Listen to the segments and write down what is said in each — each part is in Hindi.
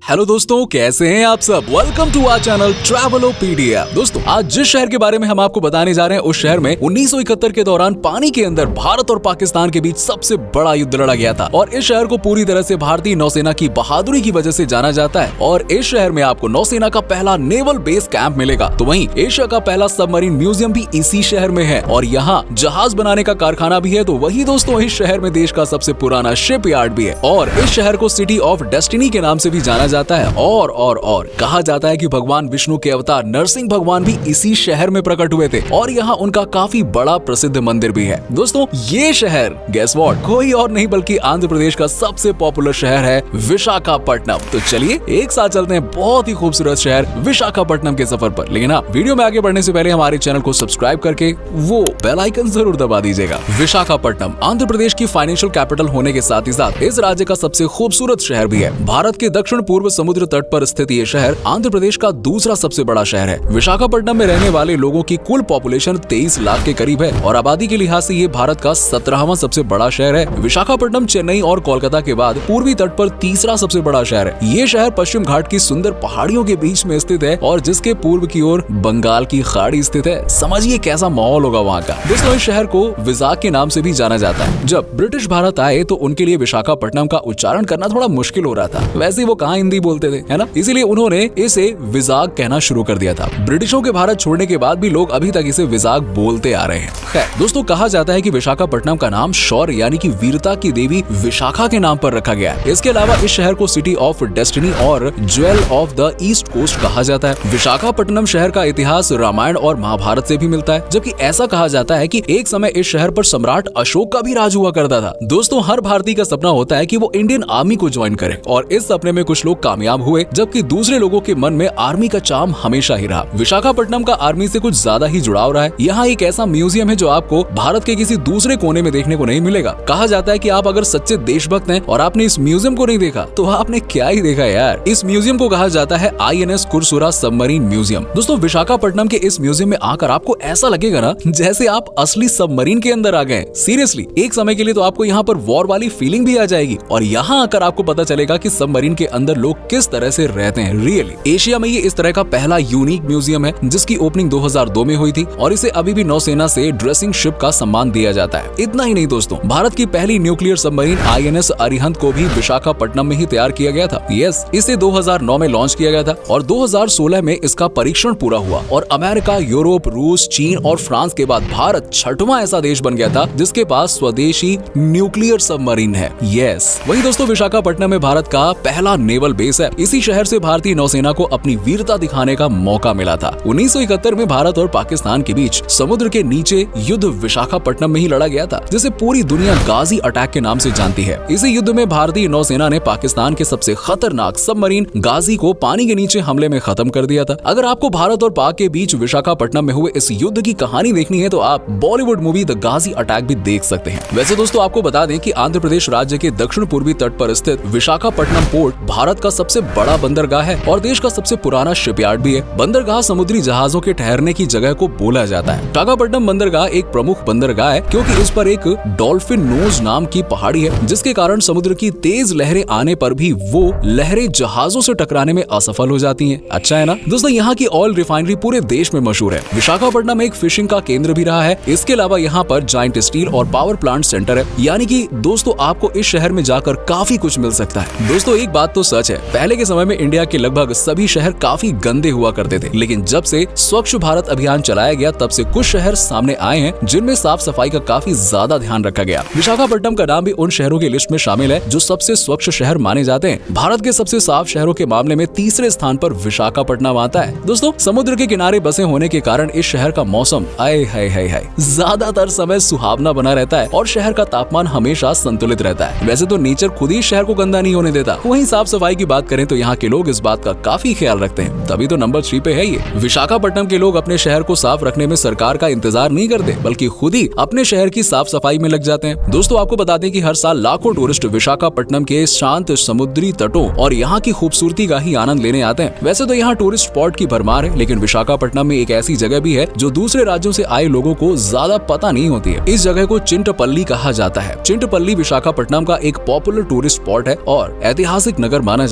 हेलो दोस्तों, कैसे हैं आप सब। Welcome to our channel Travelopedia. दोस्तों, आज जिस शहर के बारे में हम आपको बताने जा रहे हैं, उस शहर में 1971 के दौरान पानी के अंदर भारत और पाकिस्तान के बीच सबसे बड़ा युद्ध लड़ा गया था और इस शहर को पूरी तरह से भारतीय नौसेना की बहादुरी की वजह से जाना जाता है। और इस शहर में आपको नौसेना का पहला नेवल बेस कैंप मिलेगा। तो वहीं एशिया का पहला सबमरीन म्यूजियम भी इसी शहर में है और यहाँ जहाज बनाने का कारखाना भी है। तो वही दोस्तों, इस शहर में देश का सबसे पुराना शिप यार्ड भी है और इस शहर को सिटी ऑफ डेस्टिनी के नाम से भी जाना जाता है। और कहा जाता है कि भगवान विष्णु के अवतार नरसिंह भगवान भी इसी शहर में प्रकट हुए थे और यहाँ उनका काफी बड़ा प्रसिद्ध मंदिर भी है। दोस्तों, ये शहर गेस व्हाट, कोई और नहीं बल्कि आंध्र प्रदेश का सबसे पॉपुलर शहर है विशाखापट्टनम। तो चलिए एक साथ चलते हैं बहुत ही खूबसूरत शहर विशाखापट्टनम के सफर पर। लेकिन वीडियो में आगे बढ़ने से पहले हमारे चैनल को सब्सक्राइब करके वो बेल आइकन जरूर दबा दीजिएगा। विशाखापट्टनम आंध्र प्रदेश की फाइनेंशियल कैपिटल होने के साथ ही साथ इस राज्य का सबसे खूबसूरत शहर भी है। भारत के दक्षिण पूर्व समुद्र तट पर स्थित ये शहर आंध्र प्रदेश का दूसरा सबसे बड़ा शहर है। विशाखापट्टनम में रहने वाले लोगों की कुल पॉपुलेशन 23 लाख के करीब है और आबादी के लिहाज से ये भारत का 17वां सबसे बड़ा शहर है। विशाखापट्टनम चेन्नई और कोलकाता के बाद पूर्वी तट पर तीसरा सबसे बड़ा शहर है। ये शहर पश्चिम घाट की सुंदर पहाड़ियों के बीच में स्थित है और जिसके पूर्व की ओर बंगाल की खाड़ी स्थित है। समझिए कैसा माहौल होगा वहाँ का। दोस्तों, इस शहर को विजाक के नाम से भी जाना जाता है। जब ब्रिटिश भारत आए तो उनके लिए विशाखापट्टनम का उच्चारण करना थोड़ा मुश्किल हो रहा था। वैसे वो कहाँ हिंदी बोलते थे, है ना, इसीलिए उन्होंने इसे विजाक कहना शुरू कर दिया था। ब्रिटिशों के भारत छोड़ने के बाद भी लोग अभी तक इसे विजाक बोलते आ रहे हैं। खैर दोस्तों, कहा जाता है कि विशाखापट्टनम का नाम शौर्य यानी कि वीरता की देवी विशाखा के नाम पर रखा गया है। इसके अलावा इस शहर को सिटी ऑफ डेस्टिनी और jewel of the east coast कहा जाता है। विशाखापट्टनम शहर का इतिहास रामायण और महाभारत से भी मिलता है, जबकि ऐसा कहा जाता है कि एक समय इस शहर पर सम्राट अशोक का भी राज हुआ करता था। दोस्तों, हर भारतीय का सपना होता है कि वो इंडियन आर्मी को ज्वाइन करे और इस सपने में कुछ लोग कामयाब हुए, जबकि दूसरे लोगों के मन में आर्मी का चार्म हमेशा ही रहा। विशाखापट्टनम का आर्मी से कुछ ज्यादा ही जुड़ाव रहा है। यहाँ एक ऐसा म्यूजियम है जो आपको भारत के किसी दूसरे कोने में देखने को नहीं मिलेगा। कहा जाता है कि आप अगर सच्चे देशभक्त हैं और आपने इस म्यूजियम को नहीं देखा तो आपने क्या ही देखा यार। इस म्यूजियम को कहा जाता है INS कुरसुरा सबमरीन म्यूजियम। दोस्तों, विशाखापट्टनम के इस म्यूजियम में आकर आपको ऐसा लगेगा ना जैसे आप असली सबमरीन के अंदर आ गए। सीरियसली, एक समय के लिए तो आपको यहाँ पर वॉर वाली फीलिंग भी आ जाएगी और यहाँ आकर आपको पता चलेगा कि सबमरीन के अंदर लोग किस तरह से रहते हैं। रियली एशिया में ये इस तरह का पहला यूनिक म्यूजियम है जिसकी ओपनिंग 2002 में हुई थी और इसे अभी भी नौसेना से ड्रेसिंग शिप का सम्मान दिया जाता है। इतना ही नहीं दोस्तों, भारत की पहली न्यूक्लियर सबमरीन INS अरिहंत को भी विशाखापट्टनम में ही तैयार किया गया था। यस, इसे 2009 में लॉन्च किया गया था और 2016 में इसका परीक्षण पूरा हुआ और अमेरिका, यूरोप, रूस, चीन और फ्रांस के बाद भारत 6वां ऐसा देश बन गया था जिसके पास स्वदेशी न्यूक्लियर सबमरीन है। यस, वही दोस्तों, विशाखापट्टनम में भारत का पहला नेवल बेस है। इसी शहर से भारतीय नौसेना को अपनी वीरता दिखाने का मौका मिला था। 1971 में भारत और पाकिस्तान के बीच समुद्र के नीचे युद्ध विशाखापट्टनम में ही लड़ा गया था, जिसे पूरी दुनिया गाजी अटैक के नाम से जानती है। इसी युद्ध में भारतीय नौसेना ने पाकिस्तान के सबसे खतरनाक सबमरीन गाजी को पानी के नीचे हमले में खत्म कर दिया था। अगर आपको भारत और पाक के बीच विशाखापट्टनम में हुए इस युद्ध की कहानी देखनी है तो आप Bollywood movie the Ghazi attack भी देख सकते हैं। वैसे दोस्तों, आपको बता दें कि आंध्र प्रदेश राज्य के दक्षिण पूर्वी तट पर स्थित विशाखापट्टनम पोर्ट भारत का सबसे बड़ा बंदरगाह है और देश का सबसे पुराना शिपयार्ड भी है। बंदरगाह समुद्री जहाजों के ठहरने की जगह को बोला जाता है। विशाखापट्टनम बंदरगाह एक प्रमुख बंदरगाह है क्योंकि इस पर एक डॉल्फिन नोज नाम की पहाड़ी है, जिसके कारण समुद्र की तेज लहरें आने पर भी वो लहरें जहाजों से टकराने में असफल हो जाती हैं। अच्छा है ना दोस्तों, यहाँ की ऑयल रिफाइनरी पूरे देश में मशहूर है। विशाखापट्टनम एक फिशिंग का केंद्र भी रहा है। इसके अलावा यहाँ पर जायंट स्टील और पावर प्लांट सेंटर है, यानी कि दोस्तों आपको इस शहर में जाकर काफी कुछ मिल सकता है। दोस्तों, एक बात तो सच है, पहले के समय में इंडिया के लगभग सभी शहर काफी गंदे हुआ करते थे, लेकिन जब से स्वच्छ भारत अभियान चलाया गया तब से कुछ शहर सामने आए हैं जिनमें साफ सफाई का काफी ज्यादा ध्यान रखा गया। विशाखापट्टनम का नाम भी उन शहरों की लिस्ट में शामिल है जो सबसे स्वच्छ शहर माने जाते हैं। भारत के सबसे साफ शहरों के मामले में तीसरे स्थान पर विशाखापट्टनम आता है। दोस्तों, समुद्र के किनारे बसे होने के कारण इस शहर का मौसम आए हाय ज्यादातर समय सुहावना बना रहता है और शहर का तापमान हमेशा संतुलित रहता है। वैसे तो नेचर खुद ही शहर को गंदा नहीं होने देता। वहीं साफ सफाई की बात करें तो यहाँ के लोग इस बात का काफी ख्याल रखते हैं, तभी तो नंबर 3 पे है ये। विशाखापट्टनम के लोग अपने शहर को साफ रखने में सरकार का इंतजार नहीं करते, बल्कि खुद ही अपने शहर की साफ सफाई में लग जाते हैं। दोस्तों, आपको बता दें कि हर साल लाखों टूरिस्ट विशाखापट्टनम के शांत समुद्री तटों और यहाँ की खूबसूरती का ही आनंद लेने आते हैं। वैसे तो यहाँ टूरिस्ट स्पॉट की भरमार है, लेकिन विशाखापट्टनम में एक ऐसी जगह भी है जो दूसरे राज्यों से आए लोगों को ज्यादा पता नहीं होती है। इस जगह को चिंटपल्ली कहा जाता है। चिंटपल्ली विशाखापट्टनम का एक पॉपुलर टूरिस्ट स्पॉट है और ऐतिहासिक नगर माना जाता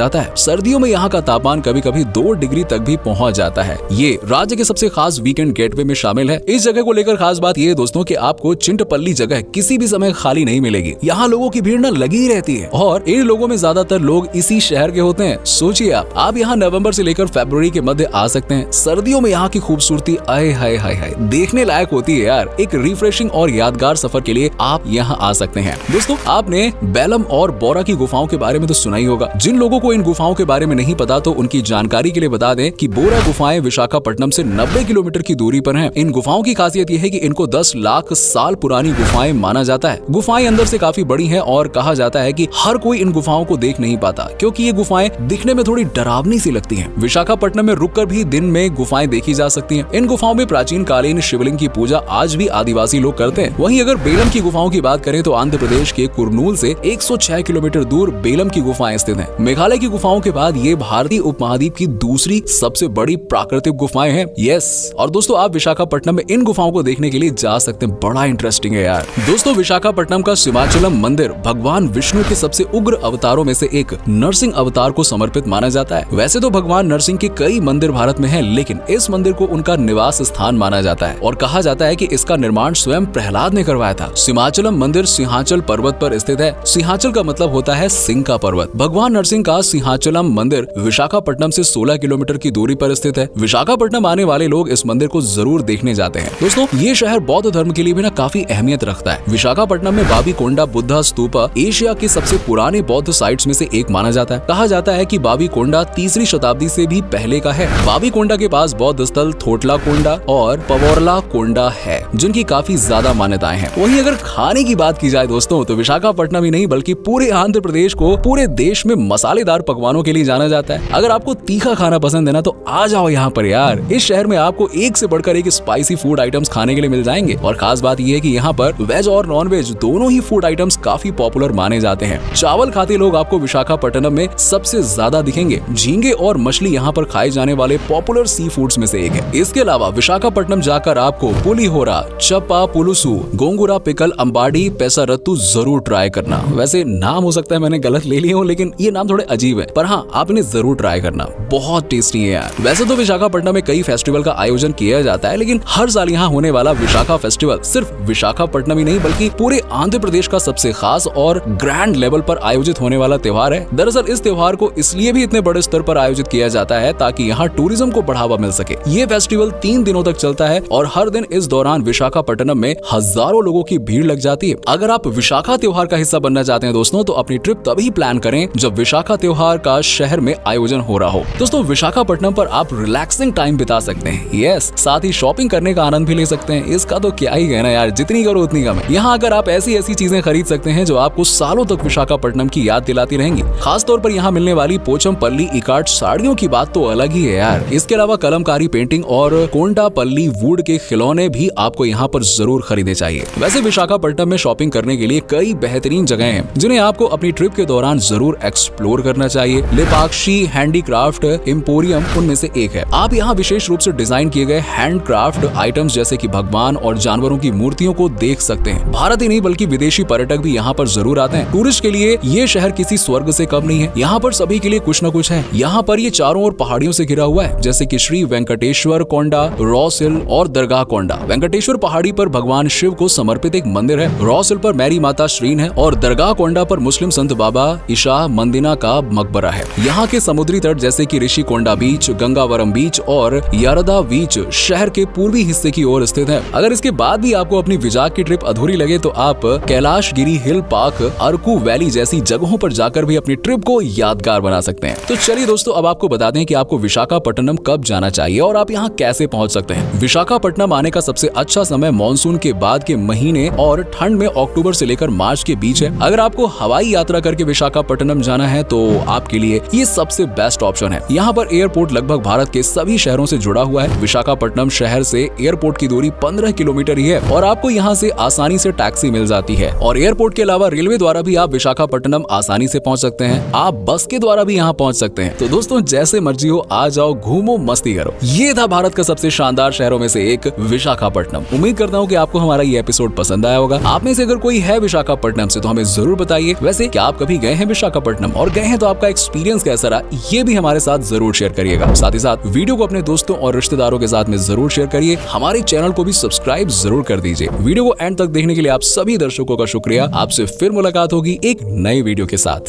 जाता है। सर्दियों में यहाँ का तापमान कभी कभी 2 डिग्री तक भी पहुँच जाता है। ये राज्य के सबसे खास वीकेंड गेटवे में शामिल है। इस जगह को लेकर खास बात ये है दोस्तों कि आपको चिंटपल्ली जगह किसी भी समय खाली नहीं मिलेगी। यहाँ लोगों की भीड़ न लगी ही रहती है और इन लोगों में ज्यादातर लोग इसी शहर के होते हैं। सोचिए आप यहाँ नवंबर से लेकर फरवरी के मध्य आ सकते हैं। सर्दियों में यहाँ की खूबसूरती आए हाय हाय हाय देखने लायक होती है यार। एक रिफ्रेशिंग और यादगार सफर के लिए आप यहाँ आ सकते हैं। दोस्तों आपने बेलम और बोरा की गुफाओं के बारे में तो सुना ही होगा। जिन लोगों को इन गुफाओं के बारे में नहीं पता तो उनकी जानकारी के लिए बता दें कि बोरा गुफाएं विशाखापट्टनम से 90 किलोमीटर की दूरी पर हैं। इन गुफाओं की खासियत यह है कि इनको 10 लाख साल पुरानी गुफाएं माना जाता है। गुफाएं अंदर से काफी बड़ी हैं और कहा जाता है कि हर कोई इन गुफाओं को देख नहीं पाता क्योंकि ये गुफाएं दिखने में थोड़ी डरावनी सी लगती हैं। विशाखापट्टनम में रुककर भी दिन में गुफाएं देखी जा सकती हैं। इन गुफाओं में प्राचीन कालीन शिवलिंग की पूजा आज भी आदिवासी लोग करते हैं। वहीं अगर बेलम की गुफाओं की बात करें तो आंध्र प्रदेश के कुरनूल से 106 किलोमीटर दूर बेलम की गुफाएं स्थित हैं। मेघालय की गुफाओं के बाद ये भारतीय उपमहाद्वीप की दूसरी सबसे बड़ी प्राकृतिक गुफाएं हैं। यस, और दोस्तों आप विशाखापट्टनम में इन गुफाओं को देखने के लिए जा सकते हैं। बड़ा इंटरेस्टिंग है यार। दोस्तों विशाखापट्टनम का सिमाचलम मंदिर भगवान विष्णु के सबसे उग्र अवतारों में से एक नरसिंह अवतार को समर्पित माना जाता है। वैसे तो भगवान नरसिंह के कई मंदिर भारत में हैं, लेकिन इस मंदिर को उनका निवास स्थान माना जाता है और कहा जाता है कि इसका निर्माण स्वयं प्रहलाद ने करवाया था। सिमाचलम मंदिर सिंहाचल पर्वत पर स्थित है। सिंहाचल का मतलब होता है सिंह का पर्वत। भगवान नरसिंह का सिंहाचलम मंदिर विशाखापट्टनम से 16 किलोमीटर की दूरी पर स्थित है। विशाखापट्टनम आने वाले लोग इस मंदिर को जरूर देखने जाते हैं। दोस्तों ये शहर बौद्ध धर्म के लिए भी ना काफी अहमियत रखता है। विशाखापट्टनम में बाबीकोंडा बुद्धा स्तूपा एशिया के सबसे पुराने बौद्ध साइट्स में से एक माना जाता है। कहा जाता है कि बाबीकोंडा 3री शताब्दी से भी पहले का है। बाबीकोंडा के पास बौद्ध स्थल थोटला कोंडा और पवोरला कोंडा है जिनकी काफी ज्यादा मान्यताएं हैं। वहीं अगर खाने की बात की जाए दोस्तों तो विशाखापट्टनम ही नहीं बल्कि पूरे आंध्र प्रदेश को पूरे देश में मसालेदार पकवानों के लिए जाना जाता है। अगर आपको तीखा खाना पसंद है ना तो आ जाओ यहाँ पर यार। इस शहर में आपको एक से बढ़कर एक स्पाइसी फूड आइटम्स खाने के लिए मिल जाएंगे और खास बात यह है कि यहाँ पर वेज और नॉन वेज दोनों ही फूड आइटम्स काफी पॉपुलर माने जाते हैं। चावल खाते लोग आपको विशाखापट्टनम में सबसे ज्यादा दिखेंगे। झींगे और मछली यहाँ पर खाए जाने वाले पॉपुलर सी फूड्स में से एक है। इसके अलावा विशाखापट्टनम जाकर आपको पुलिहोरा, चप्पा पुलुसु, गोंगुरा पिकल, अंबाडी, पेसारत्तू जरूर ट्राई करना। वैसे नाम हो सकता है मैंने गलत ले लिए हो, लेकिन ये नाम थोड़े अजीब है, पर हाँ आप इन्हें जरूर ट्राई करना। बहुत टेस्टी है यार। वैसे तो विशाखापट्टनम में कई फेस्टिवल का आयोजन किया जाता है, लेकिन हर साल यहाँ होने वाला विशाखा फेस्टिवल सिर्फ विशाखापट्टनम ही नहीं बल्कि पूरे आंध्र प्रदेश का सबसे खास और ग्रैंड लेवल पर आयोजित होने वाला त्योहार है। दरअसल इस त्योहार को इसलिए भी इतने बड़े स्तर पर आयोजित किया जाता है ताकि यहाँ टूरिज्म को बढ़ावा मिल सके। ये फेस्टिवल 3 दिनों तक चलता है और हर दिन इस दौरान विशाखापट्टनम में हजारों लोगों की भीड़ लग जाती है। अगर आप विशाखा त्योहार का हिस्सा बनना चाहते हैं दोस्तों तो अपनी ट्रिप तभी प्लान करें जब विशाखा त्योहार का शहर में आयोजन हो रहा हो। दोस्तों विशाखापट्टनम पर आप रिलैक्सिंग टाइम बिता सकते हैं। यस, साथ ही शॉपिंग करने का आनंद भी ले सकते हैं। इसका तो क्या ही कहना यार, जितनी करो उतनी कम है। यहाँ अगर आप ऐसी चीजें खरीद सकते हैं जो आपको सालों तक विशाखापट्टनम की याद दिलाती रहेंगी। खास तौर पर यहाँ मिलने वाली पोचमपल्ली इकार्ट साड़ियों की बात तो अलग ही है यार। इसके अलावा कलमकारी पेंटिंग और कोंडापल्ली वुड के खिलौने भी आपको यहाँ पर जरूर खरीदने चाहिए। वैसे विशाखापट्टनम में शॉपिंग करने के लिए कई बेहतरीन जगह हैं जिन्हें आपको अपनी ट्रिप के दौरान जरूर एक्सप्लोर करना चाहिए। लेपाक्षी हैंडीक्राफ्ट एम्पोरियम उनमें से एक है। आप यहाँ विशेष रूप से डिजाइन किए गए हैंडक्राफ्ट आइटम्स जैसे कि भगवान और जानवरों की मूर्तियों को देख सकते हैं। भारत ही नहीं बल्कि विदेशी पर्यटक भी यहाँ पर जरूर आते हैं। टूरिस्ट के लिए ये शहर किसी स्वर्ग से कम नहीं है। यहाँ पर सभी के लिए कुछ न कुछ है। यहाँ पर ये चारों ओर पहाड़ियों से घिरा हुआ है जैसे कि श्री वेंकटेश्वर कोंडा, रॉस हिल और दरगाह कोंडा। वेंकटेश्वर पहाड़ी पर भगवान शिव को समर्पित एक मंदिर है। रॉस हिल पर मैरी माता श्रीन है और दरगाह कोंडा पर मुस्लिम संत बाबा ईशा मंदिना का मकबरा है। यहाँ के समुद्री तट जैसे कि ऋषि कोंडा बीच, गंगावरम बीच और यारदा बीच शहर के पूर्वी हिस्से की ओर स्थित है। अगर इसके बाद भी आपको अपनी विजाग की ट्रिप अधूरी लगे तो आप Kailasagiri Hill Park, Araku Valley जैसी जगहों पर जाकर भी अपनी ट्रिप को यादगार बना सकते हैं। तो चलिए दोस्तों अब आपको बता दें कि आपको विशाखापट्टनम कब जाना चाहिए और आप यहाँ कैसे पहुँच सकते हैं। विशाखापट्टनम आने का सबसे अच्छा समय मानसून के बाद के महीने और ठंड में अक्टूबर से लेकर मार्च के बीच है। अगर आपको हवाई यात्रा करके विशाखापट्टनम जाना है तो आपके लिए ये सबसे बेस्ट ऑप्शन है। यहाँ पर एयरपोर्ट लगभग भारत के सभी शहरों से जुड़ा हुआ है। विशाखापट्टनम शहर से एयरपोर्ट की दूरी 15 किलोमीटर ही है और आपको यहाँ से आसानी से टैक्सी मिल जाती है और एयरपोर्ट के अलावा रेलवे द्वारा भी आप विशाखापट्टनम आसानी से पहुँच सकते हैं। आप बस के द्वारा भी यहाँ पहुँच सकते हैं। तो दोस्तों जैसे मर्जी हो आ जाओ, घूमो, मस्ती करो। ये था भारत का सबसे शानदार शहरों में से एक विशाखापट्टनम। उम्मीद करता हूँ कि आपको हमारा ये एपिसोड पसंद आया होगा। आप में से अगर कोई है विशाखापट्टनम से तो हमें जरूर बताइए। वैसे क्या आप कभी गए हैं विशाखापट्टनम और गए हैं तो तो आपका एक्सपीरियंस कैसा रहा ये भी हमारे साथ जरूर शेयर करिएगा। साथ ही साथ वीडियो को अपने दोस्तों और रिश्तेदारों के साथ में जरूर शेयर करिए। हमारे चैनल को भी सब्सक्राइब जरूर कर दीजिए। वीडियो को एंड तक देखने के लिए आप सभी दर्शकों का शुक्रिया। आपसे फिर मुलाकात होगी एक नई वीडियो के साथ।